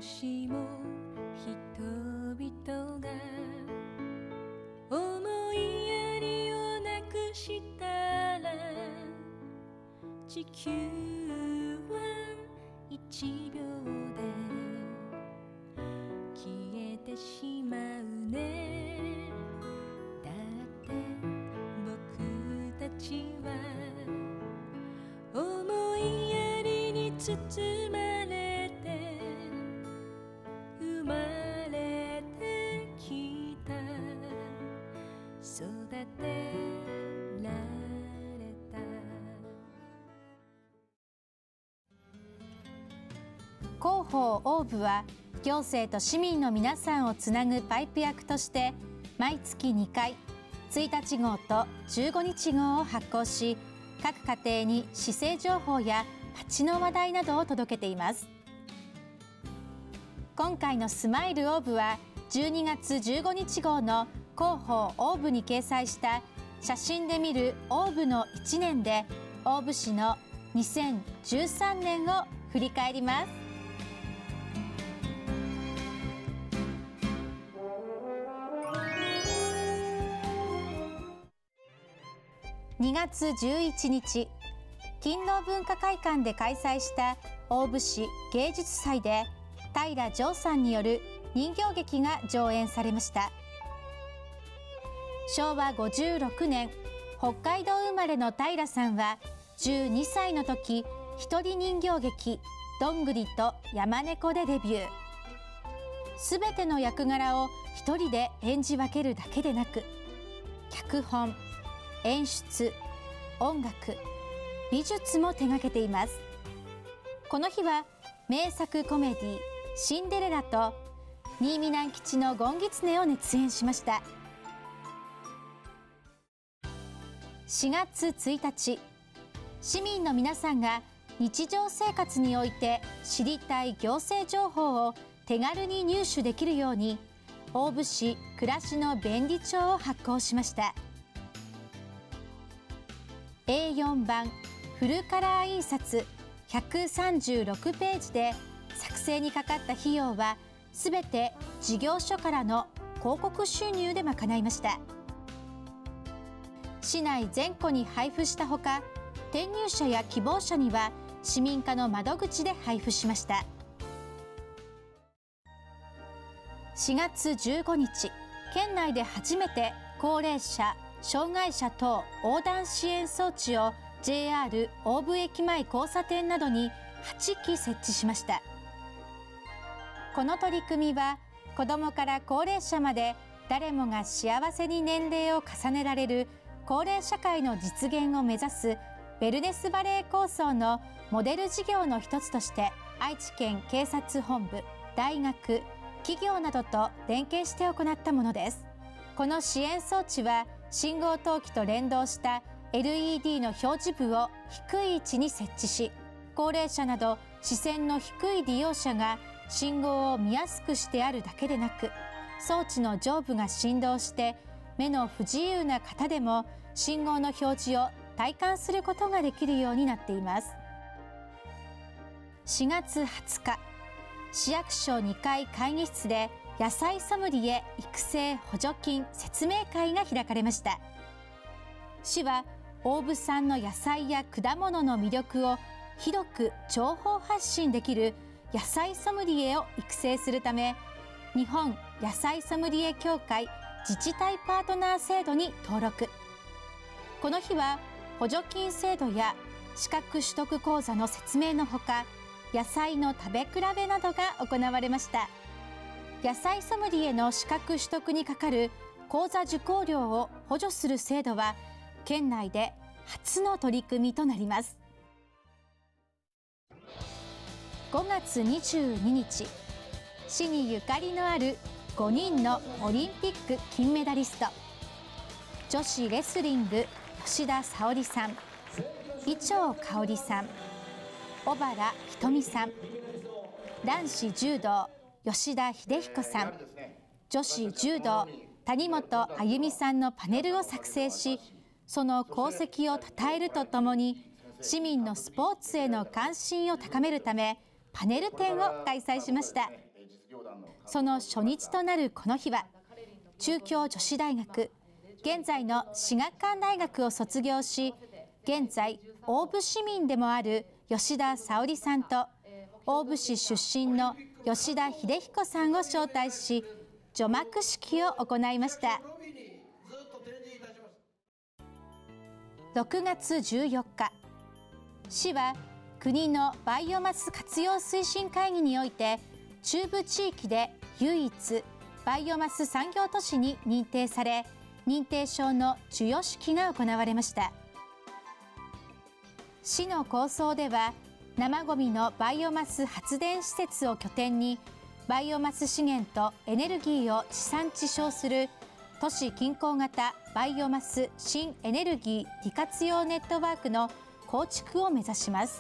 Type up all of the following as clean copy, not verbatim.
しも人々が思いやりをなくしたら地球は1秒で消えてしまうね。だって僕たちは思いやりに包まれて生まれてきた、育てられた。 広報オーブは行政と市民の皆さんをつなぐパイプ役として毎月2回1日号と15日号を発行し、各家庭に市政情報や街の話題などを届けています。今回のスマイルオーブは12月15日号の広報オーブに掲載した写真で見るオーブの1年でオーブ市の2013年を振り返ります。2月11日、勤労文化会館で開催した大府市芸術祭で平丈さんによる人形劇が上演されました。昭和56年、北海道生まれの平さんは12歳の時、一人人形劇どんぐりと山猫でデビュー。すべての役柄を一人で演じ分けるだけでなく、脚本、演出、音楽、美術も手掛けています。この日は名作コメディシンデレラと新見南吉のゴンギツネを熱演しました。4月1日、市民の皆さんが日常生活において知りたい行政情報を手軽に入手できるように大府市暮らしの便利帳を発行しました。A4 版フルカラー印刷136ページで作成にかかった費用はすべて事業所からの広告収入で賄いました。市内全戸に配布したほか、転入者や希望者には市民課の窓口で配布しました。4月15日、県内で初めて高齢者障害者等横断支援装置を JR 大府駅前交差点などに8基設置しました。この取り組みは子どもから高齢者まで誰もが幸せに年齢を重ねられる高齢社会の実現を目指すウェルネスバレー構想のモデル事業の一つとして愛知県警察本部、大学、企業などと連携して行ったものです。この支援装置は信号灯機と連動した LED の表示部を低い位置に設置し、高齢者など視線の低い利用者が信号を見やすくしてあるだけでなく、装置の上部が振動して目の不自由な方でも信号の表示を体感することができるようになっています。4月20日、市役所2階会議室で野菜ソムリエ育成補助金説明会が開かれました。市は大府産の野菜や果物の魅力を広く情報発信できる野菜ソムリエを育成するため、日本野菜ソムリエ協会自治体パートナー制度に登録。この日は補助金制度や資格取得講座の説明のほか、野菜の食べ比べなどが行われました。野菜ソムリエの資格取得にかかる講座受講料を補助する制度は県内で初の取り組みとなります。5月22日、市にゆかりのある5人のオリンピック金メダリスト、女子レスリング吉田沙保里さん、伊調馨さん、小原ひとみさん、男子柔道吉田秀彦さん、女子柔道谷本あゆみさんのパネルを作成し、その功績を称えるとともに市民のスポーツへの関心を高めるためパネル展を開催しました。 その初日となるこの日は、中京女子大学、現在の至学館大学を卒業し、現在大府市民でもある吉田沙保里さんと、大府市出身の吉田秀彦さんを招待し、除幕式を行いました。6月14日、市は国のバイオマス活用推進会議において、中部地域で唯一バイオマス産業都市に認定され、認定証の授与式が行われました。市の構想では、生ごみのバイオマス発電施設を拠点に、バイオマス資源とエネルギーを地産地消する都市近郊型バイオマス新エネルギー利活用ネットワークの構築を目指します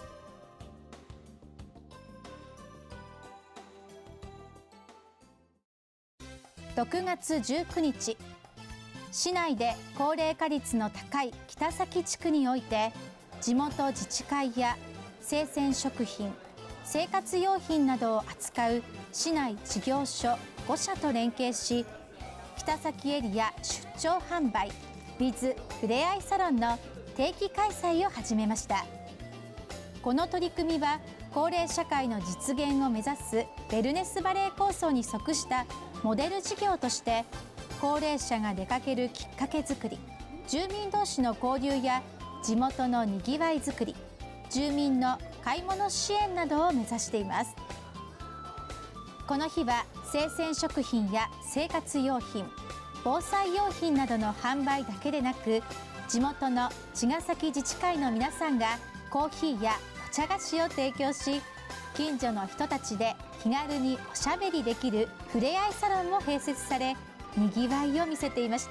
。6月19日、市内で高齢化率の高い北崎地区において、地元自治会や生鮮食品、生活用品などを扱う市内事業所5社と連携し、北崎エリア出張販売 with ふれあいサロンの定期開催を始めました。この取り組みは、高齢社会の実現を目指すウェルネスバレー構想に即したモデル事業として、高齢者が出かけるきっかけづくり、住民同士の交流や地元のにぎわいづくり、住民の買い物支援などを目指しています。この日は生鮮食品や生活用品、防災用品などの販売だけでなく、地元の茅ヶ崎自治会の皆さんがコーヒーやお茶菓子を提供し、近所の人たちで気軽におしゃべりできるふれあいサロンも併設され、にぎわいを見せていました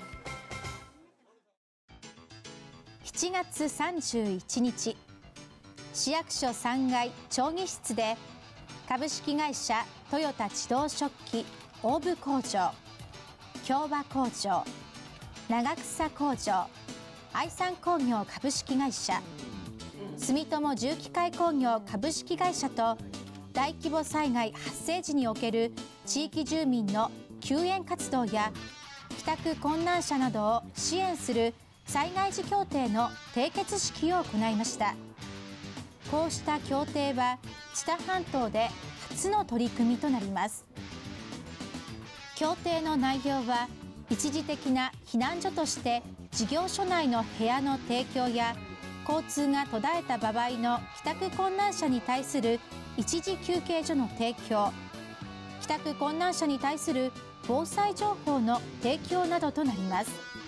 。7月31日、市役所3階町議室で、株式会社トヨタ自動食器大府工場、共和工場、長草工場、愛産工業株式会社、住友重機械工業株式会社と、大規模災害発生時における地域住民の救援活動や帰宅困難者などを支援する災害時協定の締結式を行いました。こうした協定は知多半島で初の取り組みとなります。協定の内容は、一時的な避難所として事業所内の部屋の提供や、交通が途絶えた場合の帰宅困難者に対する一時休憩所の提供、帰宅困難者に対する防災情報の提供などとなります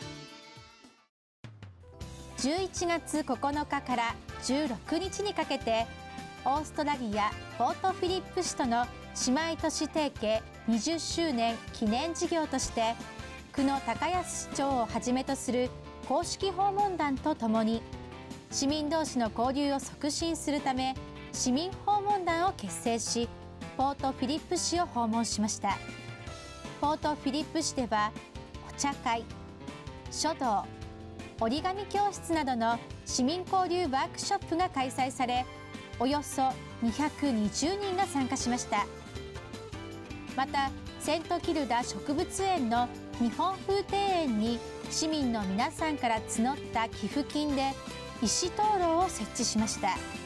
。11月9日から16日にかけて、オーストラリアポートフィリップ市との姉妹都市提携20周年記念事業として、久野高安市長をはじめとする公式訪問団とともに、市民同士の交流を促進するため、市民訪問団を結成し、ポートフィリップ市を訪問しました。ポートフィリップ市では、お茶会、書道、折り紙教室などの市民交流ワークショップが開催され、およそ220人が参加しました。また、セントキルダ植物園の日本風庭園に、市民の皆さんから募った寄付金で石灯籠を設置しました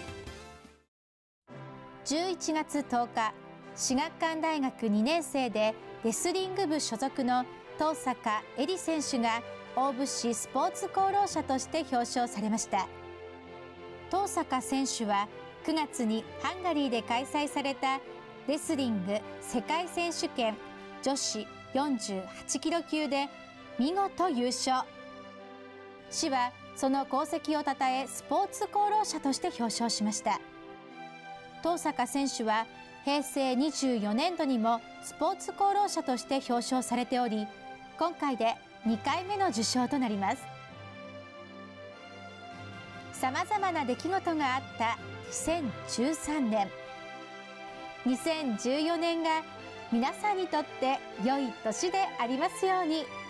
。11月10日、至学館大学2年生でレスリング部所属の東坂絵里選手が大府市スポーツ功労者として表彰されました。東坂選手は9月にハンガリーで開催されたレスリング世界選手権女子48キロ級で見事優勝。市はその功績をたたえスポーツ功労者として表彰しました。東坂選手は平成24年度にもスポーツ功労者として表彰されており、今回で2回目の受賞となります。さまざまな出来事があった2013年。2014年が皆さんにとって良い年でありますように。